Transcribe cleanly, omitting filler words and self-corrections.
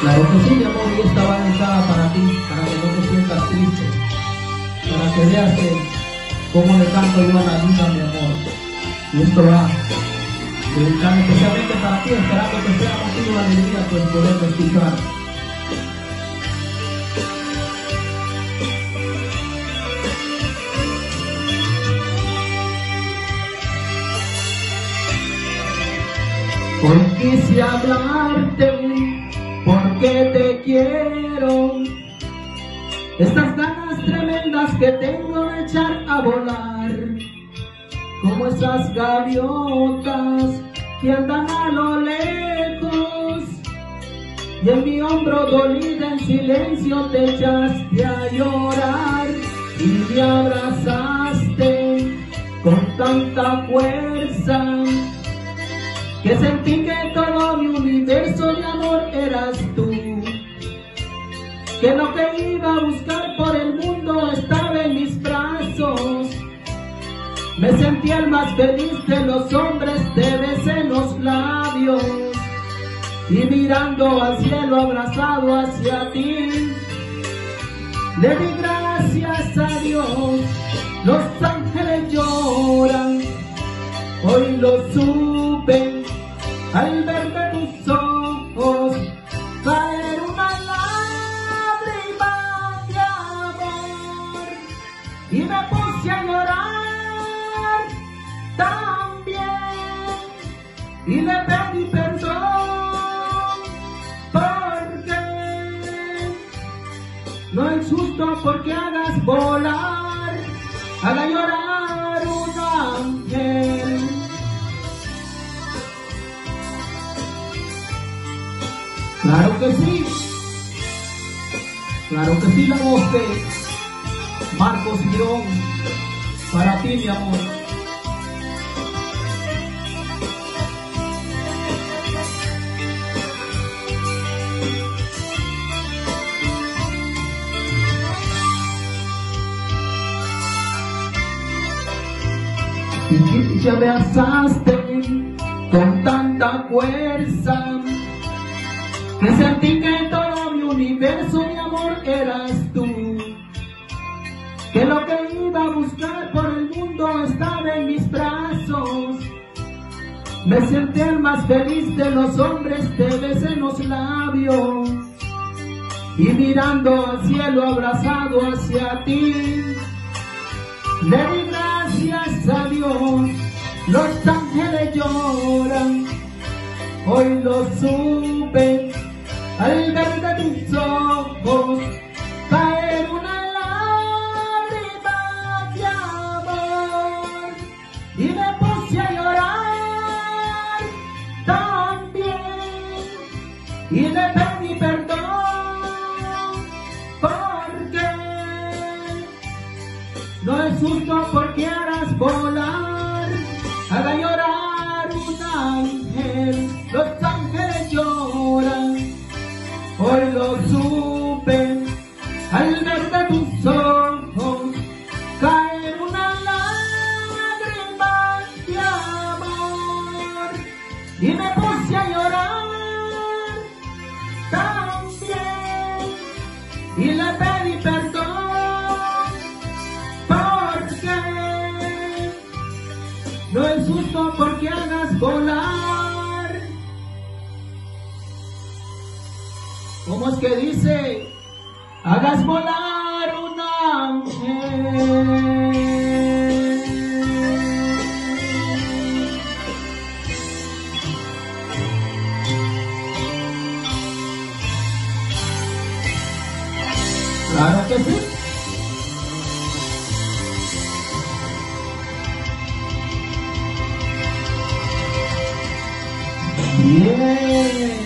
Claro que sí, mi amor, y esta va dedicada para ti, para que no te sientas triste, para que veas cómo le canto yo a la vida, mi amor. Y esto va dedicado especialmente para ti, esperando que sea motivo de alegría pues poder escuchar. Hoy quise hablarte porque te quiero, estas ganas tremendas que tengo de echar a volar, como esas gaviotas que andan a lo lejos, y en mi hombro dolida en silencio te echaste a llorar, y me abrazaste con tanta fuerza, que sentí que todo mi universo de amor eras tú, que lo que iba a buscar por el mundo estaba en mis brazos. Me sentí el más feliz de los hombres, te besé en los labios, y mirando al cielo abrazado hacia ti, le di gracias a Dios. Los ángeles lloran, hoy lo supe al verme tus ojos caer una lágrima de amor, y me puse a llorar también, y le pedí perdón, porque no es justo porque hagas volar, haga llorar un ángel. Claro que sí, la voz de Marcos Girón, para ti, mi amor. Y te abrazaste con tanta fuerza, que sentí que todo mi universo de amor eras tú, que lo que iba a buscar por el mundo estaba en mis brazos. Me sentí el más feliz de los hombres, te besé en los labios, y mirando al cielo abrazado hacia ti, le di gracias a Dios. Los ángeles lloran, hoy lo supe al ver de tus ojos caer una lágrima de amor, y me puse a llorar también, y le pedí perdón, porque no es justo porque harás volar, haga llorar un ángel. Los ángeles lloran, hoy lo supe al ver de tus ojos caer una lágrima de amor, y me puse a llorar también, y le pedí perdón, porque no es justo porque hagas volar. ¿Cómo es que dice? Hagas volar un ángel. Claro que sí. Bien.